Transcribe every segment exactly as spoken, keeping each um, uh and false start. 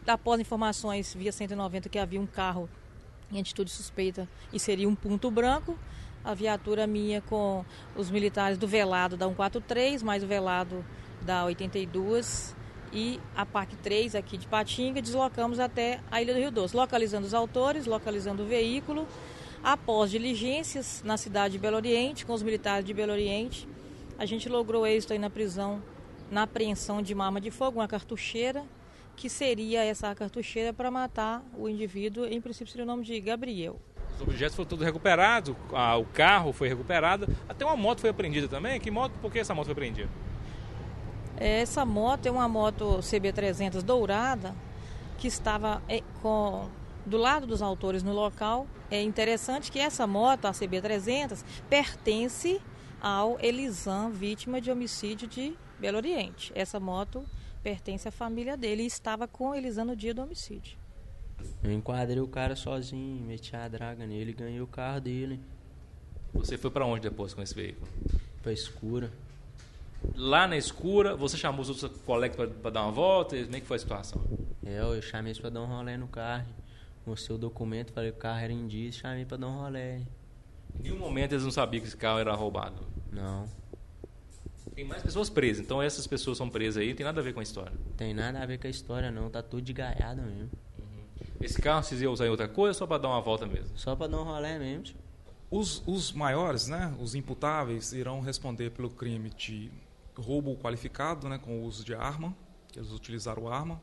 após informações via cento e noventa que havia um carro em atitude suspeita e seria um ponto branco, a viatura minha com os militares do velado da cento e quarenta e três, mais o velado da oitenta e dois e a P A C três aqui de Patinga, deslocamos até a Ilha do Rio Doce, localizando os autores, localizando o veículo. Após diligências na cidade de Belo Oriente, com os militares de Belo Oriente, a gente logrou êxito aí na prisão, na apreensão de uma arma de fogo, uma cartucheira, que seria essa cartucheira para matar o indivíduo, em princípio seria o nome de Gabriel. Os objetos foram todos recuperados, o carro foi recuperado, até uma moto foi apreendida também. Que moto? Por que essa moto foi apreendida? Essa moto é uma moto C B trezentos dourada, que estava com, do lado dos autores no local. É interessante que essa moto, a C B trezentos, pertence ao Elisan, vítima de homicídio de Belo Oriente. Essa moto pertence à família dele e estava com o Elisan no dia do homicídio. Eu enquadrei o cara sozinho, meti a draga nele e ganhei o carro dele. Você foi para onde depois com esse veículo? Pra escura. Lá na escura, você chamou os outros colegas para dar uma volta? Como é que foi a situação? É, eu chamei eles pra dar um rolê no carro. Mostrei o documento, falei que o carro era indício, chamei pra dar um rolê. Em nenhum momento eles não sabiam que esse carro era roubado? Não. Tem mais pessoas presas, então essas pessoas são presas aí, não tem nada a ver com a história? Tem nada a ver com a história não, tá tudo de gaiada mesmo. Uhum. Esse carro vocês iam usar em outra coisa ou só para dar uma volta mesmo? Só pra dar um rolê mesmo, tio. Os, os maiores, né, os imputáveis, irão responder pelo crime de roubo qualificado, né, com o uso de arma, que eles utilizaram arma,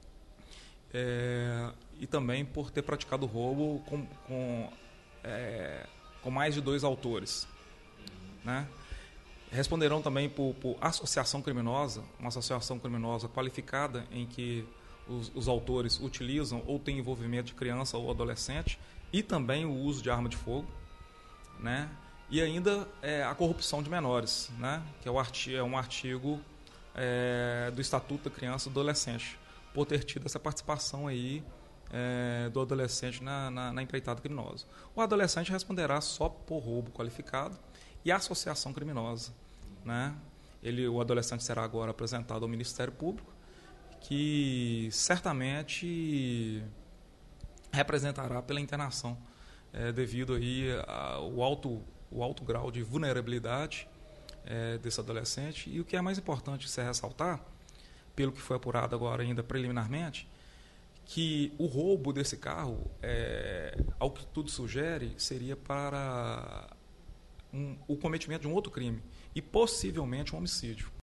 é, e também por ter praticado roubo com, com, é, com mais de dois autores, né? Responderão também por, por associação criminosa, uma associação criminosa qualificada em que os, os autores utilizam ou têm envolvimento de criança ou adolescente e também o uso de arma de fogo, né? E ainda é, a corrupção de menores, né? Que é, o artigo, é um artigo é, do Estatuto da Criança e do Adolescente, por ter tido essa participação aí é, do adolescente na, na, na empreitada criminosa. O adolescente responderá só por roubo qualificado e associação criminosa, né? Ele, o adolescente será agora apresentado ao Ministério Público, que certamente representará pela internação, é, devido aí ao alto, o alto grau de vulnerabilidade é, desse adolescente. E o que é mais importante se ressaltar, pelo que foi apurado agora ainda preliminarmente, que o roubo desse carro, é, ao que tudo sugere, seria para um, o cometimento de um outro crime e possivelmente um homicídio.